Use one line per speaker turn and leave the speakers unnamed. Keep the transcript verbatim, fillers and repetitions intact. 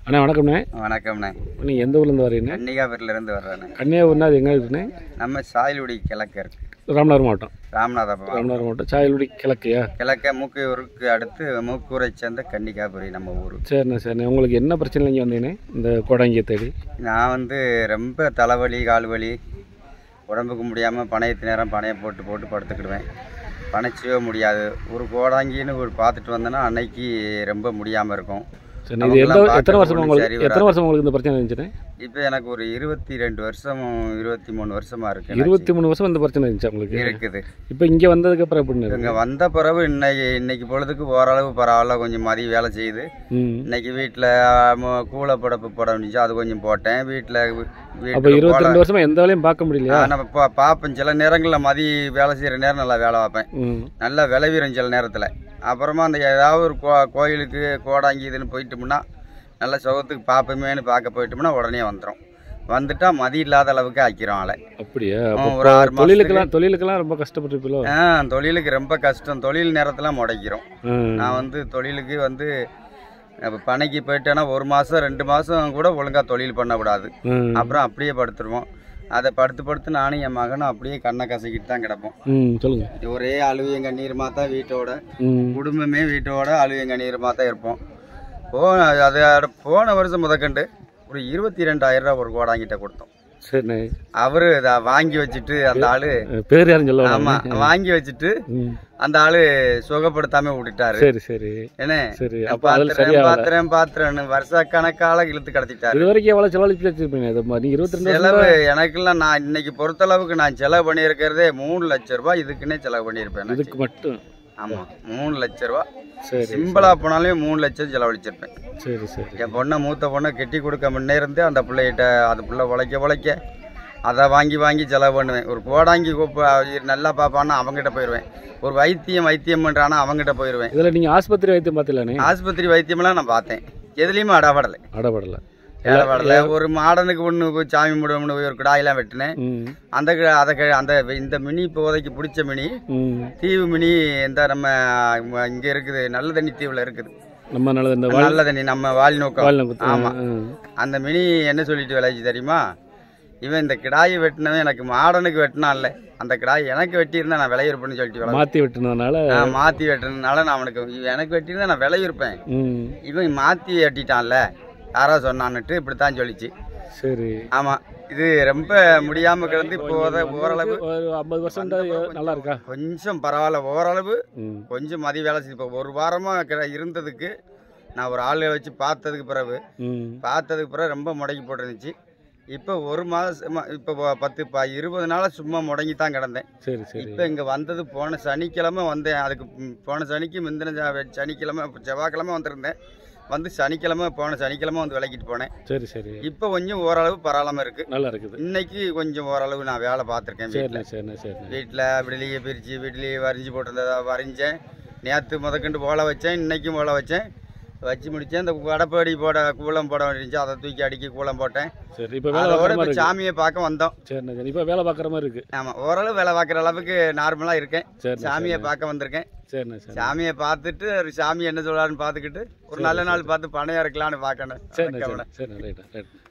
அண்ணா வணக்கம்ண்ணே.
வணக்கம்ண்ணே.
நீங்கள் எந்த ஊர்லேருந்து வரீங்க?
கன்னிகாபுரியிலேருந்து வர்றேண்ணே.
கன்னியாகுமரினா அது எங்கே இருக்குண்ணே?
நம்ம சாயல்குடி கிழக்கு இருக்கு.
ராமநாதபுரம் மாவட்டம்.
ராமநாதபுரம்
ராமநாதபுரம் மாவட்டம் சாயல்குடி கிழக்கையா?
கிழக்க மூக்கூருக்கு அடுத்து மூக்கூரை சேர்ந்த கன்னிகாபுரி நம்ம ஊர்.
சரிண்ணே சரிண்ணே. உங்களுக்கு என்ன பிரச்சனை இங்கே வந்தீங்கண்ணே இந்த கோடாங்கியை தேடி?
நான் வந்து ரொம்ப தலைவலி கால் வலி உடம்புக்கு முடியாமல் பனையத்து நேரம் பனையை போட்டு போட்டு படுத்துக்கிடுவேன். பனைச்சியோ முடியாது. ஒரு கோடாங்கின்னு ஒரு பார்த்துட்டு வந்தேன்னா அன்னைக்கு ரொம்ப முடியாமல் இருக்கும்.
சரி, இது எந்த எத்தனை வருஷம் உங்களுக்கு எத்தனை வருஷம் உங்களுக்கு இந்த பிரச்சனை இருந்துச்சுண்ணே?
இப்போ எனக்கு ஒரு இருபத்தி ரெண்டு வருஷம் இருபத்தி மூணு வருஷமாக இருக்குது.
இருபத்தி மூணு வருஷம் இந்த பிரச்சனை இருந்துச்சு உங்களுக்கு?
இருக்குது.
இப்போ இங்கே வந்ததுக்கு அப்புறம் எப்படின்னு?
இங்கே வந்த பிறகு இன்னைக்கு இன்னைக்கு பொழுதுக்கு ஓரளவு பரவாயில்ல, கொஞ்சம் மதியம் வேலை செய்யுது. இன்னைக்கு வீட்டில் கூலை படப்பு போட முடிஞ்சு அது கொஞ்சம் போட்டேன் வீட்டில்.
அப்போ இருபத்தி ரெண்டு வருஷமா எந்த வேலையும் பார்க்க முடியலையா?
நம்ம இப்போ பார்ப்பேன் சில நேரங்களில் மதியம் வேலை செய்கிற நேரம் நல்லா வேலை பார்ப்பேன், நல்லா விளைவிடும் சில நேரத்தில். அப்புறமா அந்த ஏதாவது ஒரு கோ கோயிலுக்கு கோடாங்கி இதுன்னு போயிட்டோம்னா நல்ல சுகத்துக்கு பார்ப்போமேனு பார்க்க போயிட்டோம்னா உடனே வந்துடும். வந்துட்டா மதி இல்லாத அளவுக்கு ஆக்கிறோம் ஆளை.
அப்படியா? ஒரு ஆறு தொழிலுக்கெல்லாம் தொழிலுக்கெல்லாம் ரொம்ப கஷ்டப்பட்டுருப்பீங்களோ?
ஆ தொழிலுக்கு ரொம்ப கஷ்டம். தொழில் நேரத்தெல்லாம் முடைக்கிறோம். நான் வந்து தொழிலுக்கு வந்து இப்போ பனைக்கு போயிட்டேன்னா ஒரு மாதம் ரெண்டு மாதம் கூட ஒழுங்காக தொழில் பண்ணக்கூடாது. அப்புறம் அப்படியே படுத்துருவோம். அதை படுத்து படுத்து நானும் என் மகனும் அப்படியே கண்ணை கசக்கிட்டு தான் கிடப்போம்.
சொல்லுங்க.
ஒரே அழுவியம் கண்ணீருமா தான் வீட்டோட குடும்பமே வீட்டோட அழுவியம் கண்ணீருமா தான் இருப்போம். போன அது போன வருஷம் முதற்கண்டு ஒரு இருபத்தி ரெண்டாயிரம் ரூபா ஒரு கோடாங்கிட்ட கொடுத்தோம்.
சரி.
அவரு அதை வாங்கி வச்சுட்டு அந்த ஆளு
பேர் யாரும் சொல்ல.
ஆமா, வாங்கி வச்சுட்டு அந்த ஆளு சுகப்படுத்தாம விட்டுட்டாரு.
சரி சரி.
என்ன
சரி,
பாத்திரம் பாத்திரம் வருஷ கணக்கால இழுத்து கடத்திட்டாரு.
இது வரைக்கும் எவ்வளவு செலவழிச்சு வச்சிருப்பீங்க? இருபத்தி ரெண்டு
செலவு எனக்குலாம் நான் இன்னைக்கு பொறுத்தளவுக்கு நான் செலவு பண்ணியிருக்கிறதே மூணு லட்சம் ரூபாய் இதுக்குன்னே செலவு பண்ணியிருப்பேன்.
இதுக்கு மட்டும்?
ஆமா, மூணு லட்சம் ரூபாய்.
சரி.
சிம்பிளா போனாலும் மூணு லட்சம் செலவழிச்சிருப்பேன்.
சரி சரி.
என் பொண்ணை மூத்த பொண்ணை கெட்டி கொடுக்க முன்னே இருந்து அந்த பிள்ளைகிட்ட அது பிள்ளை உழைக்க உழைக்க அதை வாங்கி வாங்கி செலவு பண்ணுவேன். ஒரு கோடாங்கி நல்லா பார்ப்பான்னா அவங்ககிட்ட போயிடுவேன். ஒரு வைத்தியம் வைத்தியம் பண்ணுறானா அவங்ககிட்ட போயிடுவேன்.
இதில் நீங்கள் ஆஸ்பத்திரி வைத்தியம் பார்த்தீங்களானே?
ஆஸ்பத்திரி வைத்தியமெல்லாம் நான் பார்த்தேன், எதுலேயுமே அடப்படலை
அடப்படலை
அடப்படலை. ஒரு மாடனுக்கு ஒன்று போய் சாமி முடுவோம்னு போய் ஒரு கிடாயெல்லாம் வெட்டினேன். அந்த அதை அந்த இந்த மினி இப்போதைக்கு பிடிச்ச மினி தீவு மினி இந்த நம்ம இங்கே இருக்குது, நல்ல தண்ணி தீவில் இருக்குது. நம்ம நல்ல நல்ல தண்ணி நம்ம வால் நோக்கம். ஆமாம், அந்த மினி என்ன சொல்லிட்டு விளையாச்சு தெரியுமா? இவன் இந்த கிடாயை வெட்டினவன் எனக்கு மாடனுக்கு வெட்டினான்ல, அந்த கிடாய் எனக்கு வெட்டியிருந்தா நான் விளையிருப்பேன்னு சொல்லிட்டு மாற்றி வெட்டினதுனால மாற்றி வெட்டினதுனால நான் அவனுக்கு எனக்கு வெட்டியிருந்தா நான் விளையிருப்பேன். இவன் மாற்றி வெட்டிட்டான்ல யாரோ சொன்னான்னுட்டு இப்படித்தான் சொல்லிச்சு. சரி. ஆமாம், இது ரொம்ப முடியாமல் கிடந்து இப்போ ஓரளவு
ஐம்பது பர்சன்ட் நல்லா இருக்கா?
கொஞ்சம் பரவாயில்ல, ஓரளவு கொஞ்சம் மதிய வேலை செய்து. இப்போ ஒரு வாரமாக இருந்ததுக்கு நான் ஒரு ஆளை வச்சு பார்த்ததுக்கு பிறகு பார்த்ததுக்கு பிறகு ரொம்ப முடங்கி போட்டுருந்துச்சு. இப்போ ஒரு மாதம் இப்போ பத்து ப இருபது நாளாக சும்மா முடங்கி தான் கிடந்தேன். சரி சரி. இப்போ இங்கே வந்தது போன சனிக்கிழமை வந்தேன். அதுக்கு போன சனிக்கு முந்தின சனிக்கிழமை செவ்வாய்க்கிழமை வந்திருந்தேன். வந்து சனிக்கிழமை போன சனிக்கிழமை வந்து விளக்கிட்டு போனேன். சரி சரி. இப்போ கொஞ்சம் ஓரளவு பரவாயில்லாம இருக்கு, நல்லா இருக்குது. இன்னைக்கு கொஞ்சம் ஓரளவு நான் வேலை பார்த்துருக்கேன் வீட்டில். சரி சரி. வீட்டில் விடலியை பிரித்து வீட்லேயே வரைஞ்சி போட்டிருந்ததா வரைஞ்சேன். நேற்று முதற்கண்டு ஓலை வச்சேன், இன்னைக்கும் ஓலை வச்சேன். வச்சு முடிச்சேன். இந்த கடப்பாடி போட கூலம் போட வேண்டியிருந்துச்சு, அதை தூக்கி அடிக்கி கூலம் போட்டேன். சரி. இப்போ அதோட இப்போ சாமியை பார்க்க வந்தோம். சரி. இப்போ வேலை பார்க்குற மாதிரி இருக்கு. ஆமாம், ஓரளவு வேலை பார்க்குற அளவுக்கு நார்மலாக இருக்கேன். சாமியை பார்க்க வந்திருக்கேன். சரி. சாமியை பார்த்துட்டு ஒரு சாமி என்ன சொல்றாருன்னு பார்த்துக்கிட்டு ஒரு நல்ல நாள் பார்த்து பணையா இருக்கலான்னு பார்க்கணும். சரி.